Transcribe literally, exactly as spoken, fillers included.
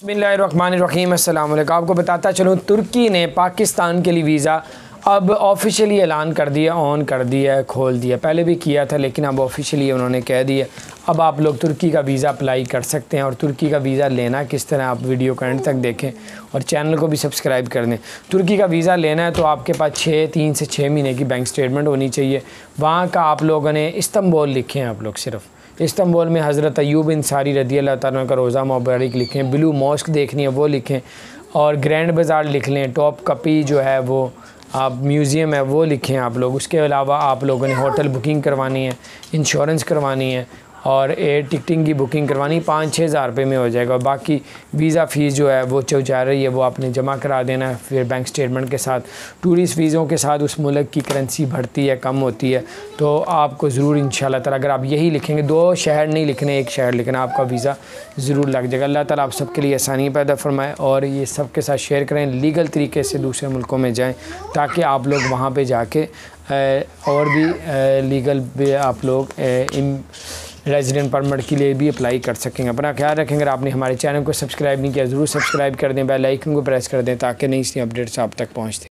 बिस्मिल्लाहिर्रहमानिर्रहीम। अस्सलाम वालेकुम। आपको बताता चलूँ, तुर्की ने पाकिस्तान के लिए वीज़ा अब ऑफिशियली ऐलान कर दिया, ऑन कर दिया, खोल दिया। पहले भी किया था लेकिन अब ऑफिशियली उन्होंने कह दिया अब आप लोग तुर्की का वीज़ा अप्लाई कर सकते हैं। और तुर्की का वीज़ा लेना किस तरह, आप वीडियो को एंड तक देखें और चैनल को भी सब्सक्राइब कर दें। तुर्की का वीज़ा लेना है तो आपके पास छः तीन से छः महीने की बैंक स्टेटमेंट होनी चाहिए। वहाँ का आप लोगों ने इस्तांबुल लिखे हैं, आप लोग सिर्फ इस्तांबुल में हज़रत अय्यूब अंसारी रज़ी अल्लाह तआला का रोज़ा मुबारक लिखें, ब्लू मॉस्क देखनी है वो लिखें, और ग्रैंड बाज़ार लिख लें, टॉप कपी जो है वो आप म्यूज़ियम है वो लिखें आप लोग। उसके अलावा आप लोगों ने होटल बुकिंग करवानी है, इंश्योरेंस करवानी है और एयर टिकटिंग की बुकिंग करवानी, पाँच छः हज़ार रुपये में हो जाएगा। और बाकी वीज़ा फ़ीस जो है वो जो जा रही है वो आपने जमा करा देना है फिर बैंक स्टेटमेंट के साथ। टूरिस्ट वीज़ों के साथ उस मुल्क की करेंसी बढ़ती है, कम होती है, तो आपको ज़रूर इंशाल्लाह ताला अगर आप यही लिखेंगे, दो शहर नहीं लिखने, एक शहर लिखना, आपका वीज़ा ज़रूर लग जाएगा। अल्लाह ताला आप सबके लिए आसानी पैदा फरमाए और ये सब के साथ शेयर करें, लीगल तरीके से दूसरे मुल्कों में जाएँ ताकि आप लोग वहाँ पर जाके और भी लीगल भी आप लोग रेजिडेंट परमिट के लिए भी अप्लाई कर सकेंगे। अपना ख्याल रखें। अगर आपने हमारे चैनल को सब्सक्राइब नहीं किया ज़रूर सब्सक्राइब कर दें, बेल आइकन को प्रेस कर दें ताकि नई सी अपडेट्स आप तक पहुँचते।